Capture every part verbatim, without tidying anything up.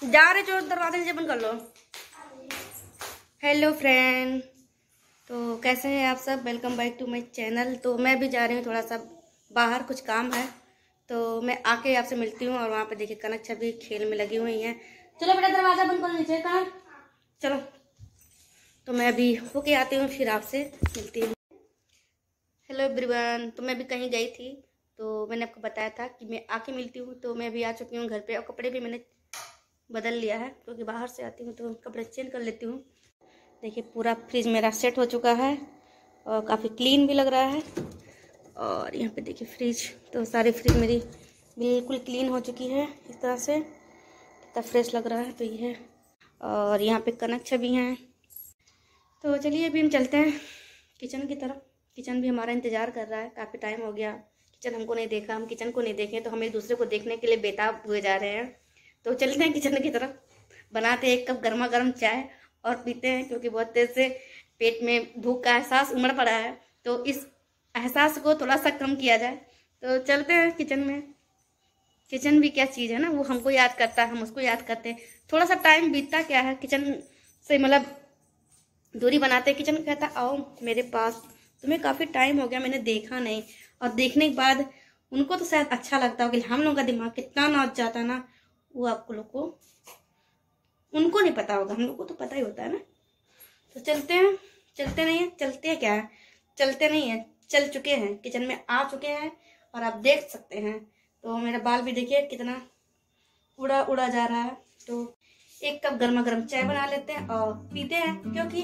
जा रहे जो दरवाजे नीचे बंद कर लो। हेलो फ्रेंड, तो कैसे हैं आप सब? Welcome back to my channel. तो मैं भी जा रही हूँ थोड़ा सा बाहर, कुछ काम है तो मैं आके आपसे मिलती हूँ। और वहाँ पे देखिए कनक भी खेल में लगी हुई हैं। चलो बेटा दरवाजा बंद करो नीचे का, चलो। तो मैं अभी होके आती हूँ, फिर आपसे मिलती हूँ। हेलो एवरीवन, तो मैं भी कहीं गई थी तो मैंने आपको बताया था कि मैं आके मिलती हूँ। तो मैं भी आ चुकी हूँ घर पे और कपड़े भी मैंने बदल लिया है क्योंकि बाहर से आती हूँ तो कपड़े चेंज कर लेती हूँ। देखिए पूरा फ्रिज मेरा सेट हो चुका है और काफ़ी क्लीन भी लग रहा है। और यहाँ पे देखिए फ्रिज, तो सारी फ्रिज मेरी बिल्कुल क्लीन हो चुकी है। इस तरह से कितना फ्रेश लग रहा है। तो ये है, और यहाँ पे कनक भी हैं। तो चलिए अभी हम चलते हैं किचन की तरफ। किचन भी हमारा इंतज़ार कर रहा है, काफ़ी टाइम हो गया किचन हमको नहीं देखा, हम किचन को नहीं देखें तो हम एक दूसरे को देखने के लिए बेताब हुए जा रहे हैं। तो चलते हैं किचन की तरफ, बनाते हैं एक कप गर्मा गर्म चाय और पीते हैं क्योंकि बहुत देर से पेट में भूख का एहसास उमड़ पड़ा है। तो इस एहसास को थोड़ा सा कम किया जाए। तो चलते हैं किचन में। किचन भी क्या चीज़ है ना, वो हमको याद करता है, हम उसको याद करते हैं। थोड़ा सा टाइम बीतता क्या है किचन से, मतलब दूरी बनाते हैं। किचन कहता आओ मेरे पास, तुम्हें काफ़ी टाइम हो गया मैंने देखा नहीं। और देखने के बाद उनको तो शायद अच्छा लगता हो कि हम लोगों का दिमाग कितना नाच जाता ना, वो आपको लोग को उनको नहीं पता होगा, हम लोग को तो पता ही होता है ना। तो चलते हैं, चलते नहीं है, चलते हैं क्या है, चलते नहीं है, चल चुके हैं, किचन में आ चुके हैं और आप देख सकते हैं। तो मेरा बाल भी देखिए कितना उड़ा उड़ा जा रहा है। तो एक कप गर्मा गर्म चाय बना लेते हैं और पीते हैं क्योंकि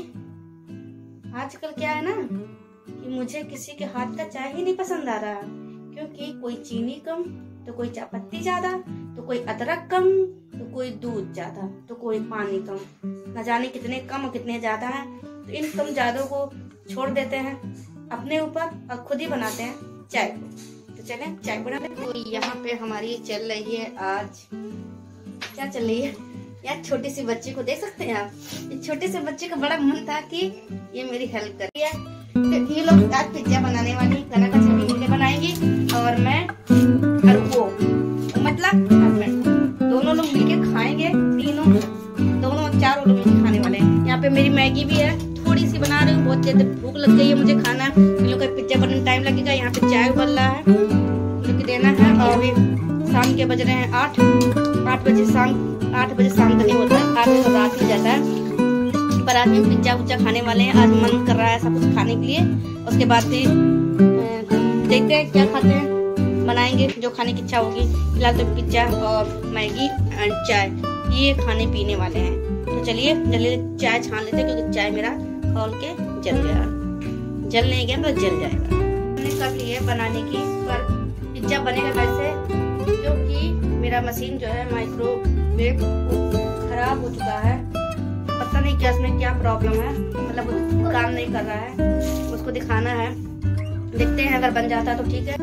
आजकल क्या है ना कि मुझे किसी के हाथ का चाय ही नहीं पसंद आ रहा, क्योंकि कोई चीनी कम तो कोई चाय पत्ती ज्यादा, तो कोई अदरक कम तो कोई दूध ज्यादा, तो कोई पानी कम, न जाने कितने कम और कितने ज्यादा हैं। तो इन कम ज्यादा को छोड़ देते हैं अपने ऊपर और खुद ही बनाते हैं चाय को। तो चलें चाय बनाते हैं। तो यहाँ पे हमारी चल रही है, आज क्या चल रही है यार, छोटी सी बच्ची को देख सकते हैं आप। इस छोटे से बच्चे का बड़ा मन था कि ये मेरी हेल्प कर रही है। तो ये लोग आज पिज्जा बनाने वाली, कनक का छवि मिलकर बनाएंगी और मैं और वो मतलब हस्बैंड दोनों लोग मिलके खाएंगे। तीनों दोनों चारों लोग मिलके खाने वाले हैं। यहाँ पे मेरी मैगी भी है, थोड़ी सी बना रही हूँ, बहुत ज्यादा भूख लग गई है मुझे खाना। इन लोग का पिज्जा बनने में टाइम लगेगा। यहाँ पे चाय उबल रहा है, लेके देना है। और अभी शाम के बज रहे हैं आठ आठ बजे शाम आठ बजे शाम का नहीं होता है, आठ बजे रात हो जाता है। पर आज हम पिज्जा उज्जा खाने वाले हैं। आज मन कर रहा है सब कुछ खाने के लिए। उसके बाद फिर देखते हैं क्या खाते हैं, बनाएंगे जो खाने की इच्छा होगी। फिलहाल तो पिज्जा और मैगी एंड चाय ये खाने पीने वाले हैं। तो चलिए जल्दी चाय छान लेते हैं क्योंकि चाय मेरा खोल के जल गया, जल नहीं गया तो जल जाएगा। हमने कर ली है बनाने की, पर पिज्जा बनेगा कैसे क्योंकि मेरा मशीन जो है माइक्रोवेव खराब हो चुका है। पता नहीं क्या इसमें क्या प्रॉब्लम है, मतलब काम नहीं कर रहा है, उसको दिखाना है। देखते हैं अगर बन जाता तो ठीक है,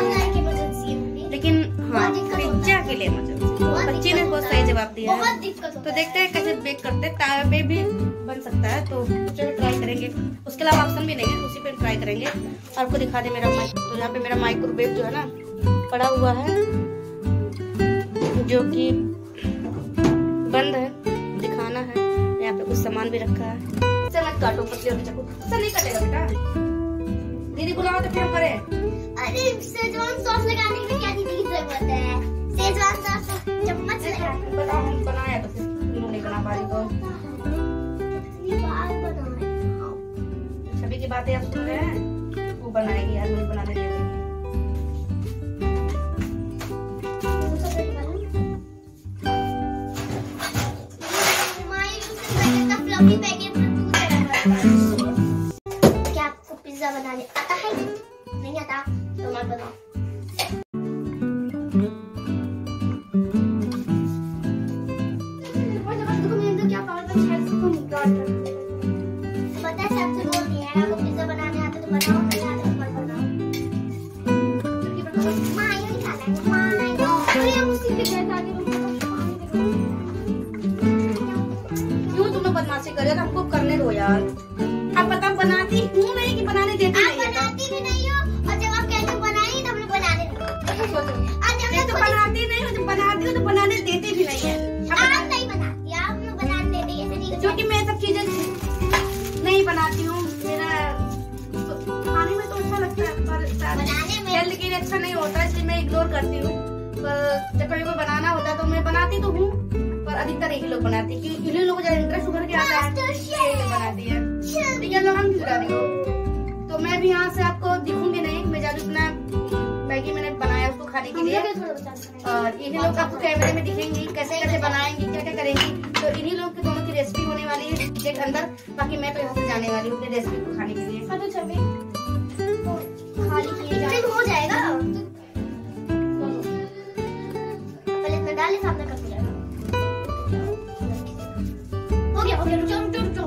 लेकिन हाँ पिज्जा के लिए बच्चे ने बहुत सही जवाब दिया है। तो देखते हैं कैसे बेक करते हैं, तावे पे भी बन सकता है तो चलो ट्राई करेंगे। उसके अलावा ऑप्शन भी नहीं है, उसी पे ट्राई करेंगे। आपको दिखा दे मेरा माइक, तो यहाँ पे मेरा माइक्रोवेव जो है ना पड़ा हुआ है जो कि बंद है, दिखाना है। यहाँ पे कुछ सामान भी रखा है। मत काटो पतली और चाकू से नहीं कटेगा बेटा। दीदी बुलाओ तो क्या करे। अरे सेजवान सॉस लगाने में क्या दीदी की जरूरत है? सेजवान सॉस चम्मच लगा बताओ, हम बनाया तो फिर तुम नहीं बना पा रही तो ये बात बनाओ। छवि की बातें आप सुन रहे हैं, वो बनाएगी यार, मुझे बनाने दे। क्या आपको पिज्जा बनाने आता है? नहीं आता तो मत बनाओ। पता है सबसे बोलती है ना, आपको पिज्जा बनाने आता तो बनाओ, नहीं आता तो मत बनाओ। माँ ये नहीं खाना है, माँ नहीं तो ये उसी पे कहता है कि क्यों तुम लोग बदमाशी कर रहे हो? हमको करने दो यार। आप पता बनाती हूँ नहीं कि बनाने देती नहीं है। बनाती भी नहीं हो और जब आप कहते हो बनाई तब बनाने दो। तो बनाती नहीं हो, जब बनाती हो तो बनाने देती भी नहीं है। आप नहीं अच्छा नहीं होता, इसलिए मैं इग्नोर करती हूँ। पर जब कभी को बनाना होता तो मैं बनाती तो हूँ, पर अधिकतर एक ही लोग बनाती है, क्योंकि इन्हीं लोगों को ज्यादा इंटरेस्ट उभर के आता है, बनाती है। ठीक है, हम चुरा रही हो तो मैं भी यहाँ से आपको दिखूंगी नहीं, मैं ज्यादा अपना मैगी मैंने बनाया उसको खाने के लिए, और इन्हीं लोग आपको कैमरे में दिखेंगी कैसे कैसे बनाएंगी, क्या क्या करेंगी। तो इन्हीं लोग के दोनों की रेसिपी होने वाली है एक अंदर, बाकी मैं तो यहाँ से जाने वाली हूँ अपनी रेसिपी को खाने के लिए। खाली हो जाएगा, पहले इतना डाल सामने कर जाएगा। हो गया हो गया, रुको रुको रुको।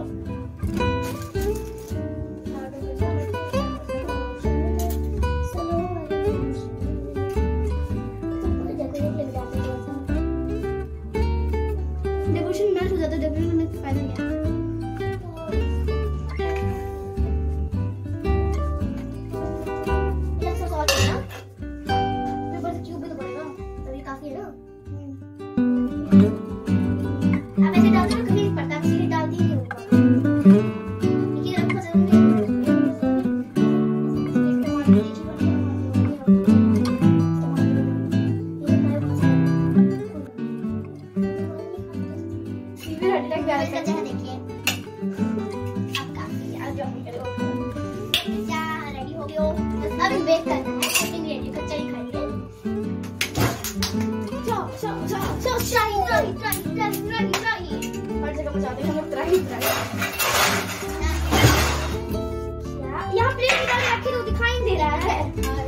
यहाँ प्लेट निकाल के रखी तो दिखाई दे रहा है।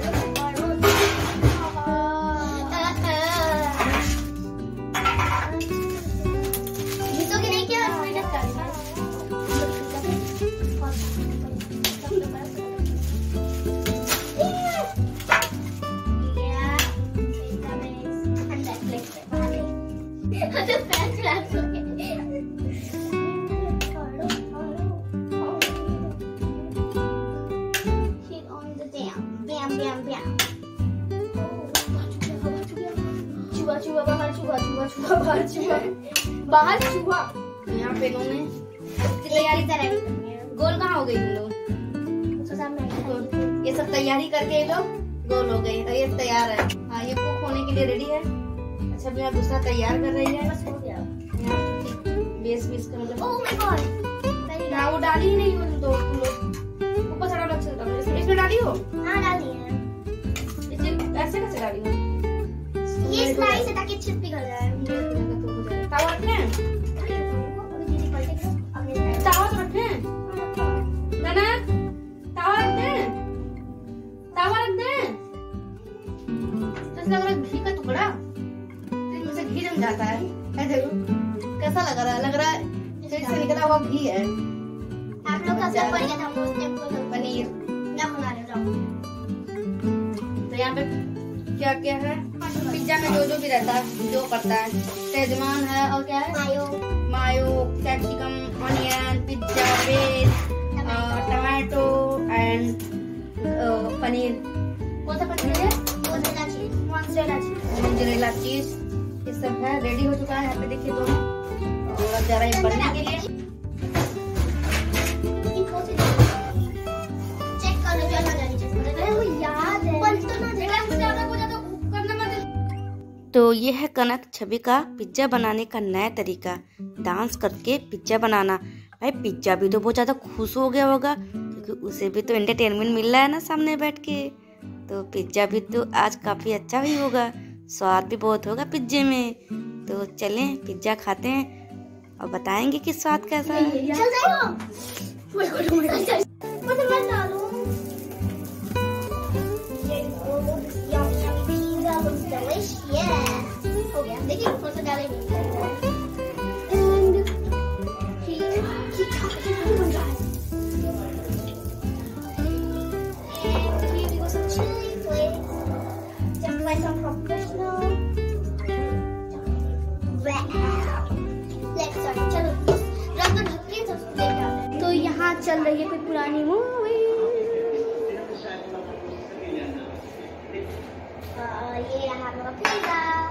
तो कि नहीं क्या चूहा बाहर चूहा चूहा चूहा बाहर चूहा बाहर चूहा। यहाँ पे इन्होंने तैयारी तैयारी गोल कहाँ हो गई तुम लोग? ये सब तैयारी करके ये लोग गोल हो गए और ये तैयार है। हाँ, ये कुक होने के लिए रेडी है। अच्छा, भी दूसरा तैयार कर रही है, बस हो गया। बेस बेस का मतलब ओह माय गॉड, ना वो डाली ही नहीं हो तो तुम लोग ऊपर से डालो। अच्छा, इसमें डाली हो? हाँ डाली है। ऐसे कैसे डाली हो? ये स्लाइस है ताकि चिप पिघल जाए। तावा रखे हैं? तावा तो रखे हैं? कनक तावा रखते हैं? तावा रखते हैं? तो इसमें अगर घी का टुकड़ा तो इसमें से घी जम जाता है। है देखो कैसा लग रहा है, लग रहा है फिर से निकला हुआ घी है। आप लोग का सब बढ़िया था। पनीर क्या बना रहे हो? तो यहाँ पे क्या क्या है? पिज्जा में जो जो भी रहता है जो पड़ता है, सेजवान है और क्या है mayo mayo capsicum onion pizza base tomato and paneer. कौन सा पनीर है? मोज़रेला चीज। मोज़रेला चीज मोज़रेला चीज ये सब है, रेडी हो चुका है। यहाँ पे देखिए दोनों, और अब जा रहा है बनने के लिए। चेक कर लो जो याद है। तो ये है कनक छवि का पिज्जा बनाने का नया तरीका, डांस करके पिज्जा बनाना। भाई पिज्जा भी तो बहुत ज़्यादा खुश हो गया होगा, क्योंकि उसे भी तो एंटरटेनमेंट मिल रहा है ना सामने बैठ के। तो पिज्जा भी तो आज काफ़ी अच्छा भी होगा, स्वाद भी बहुत होगा पिज्जे में। तो चलें पिज्जा खाते हैं और बताएंगे कि स्वाद कैसा है। तो यहाँ चल रही है कोई पुरानी मूवी। ये रहा पिज्जा,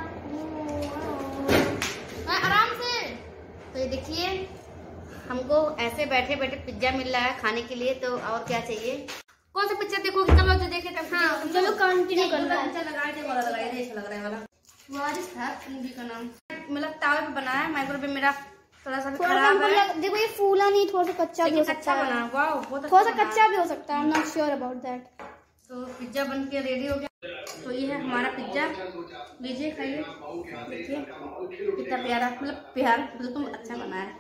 आराम से। तो ये देखिए हमको ऐसे बैठे बैठे पिज्जा मिल रहा है खाने के लिए। तो और क्या चाहिए? कौन सा पिक्चर देखोगे? कल जो देखे थे। हाँ चलो कंटिन्यू करना है। अच्छा लगाए थे वाला लगाए थे, अच्छा लग रहा है वाला। वारिस है मूवी का नाम। मतलब तावे पे बनाया है, माइक्रोवेव मेरा थोड़ा सा खराब है। देखो ये फूला नहीं, थोड़ा सा कच्चा भी हो सकता अच्छा है। बना, वाह बहुत थोड़ा सा कच्चा भी हो सकता है, I am not sure about that. तो पिज्जा बन के रेडी हो गया। तो ये है हमारा पिज्जा, लीजिए खाइए, देखिए कितना प्यारा, मतलब प्यार बिल्कुल अच्छा बना है।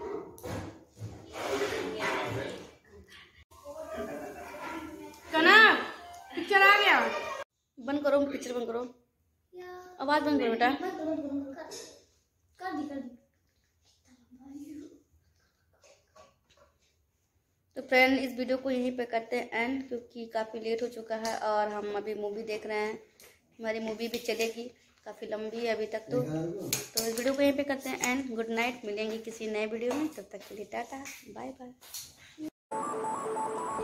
कना पिक्चर आ गया, बंद करो पिक्चर, बंद करो, आवाज बंद करो बेटा। कर दी कर दी। तो फ्रेंड इस वीडियो को यहीं पे करते हैं एंड, क्योंकि काफ़ी लेट हो चुका है और हम अभी मूवी देख रहे हैं। हमारी मूवी भी चलेगी, काफ़ी लंबी है अभी तक। तो तो इस वीडियो को यहीं पे करते हैं एंड गुड नाइट। मिलेंगे किसी नए वीडियो में, तब तक के लिए टाटा बाय बाय।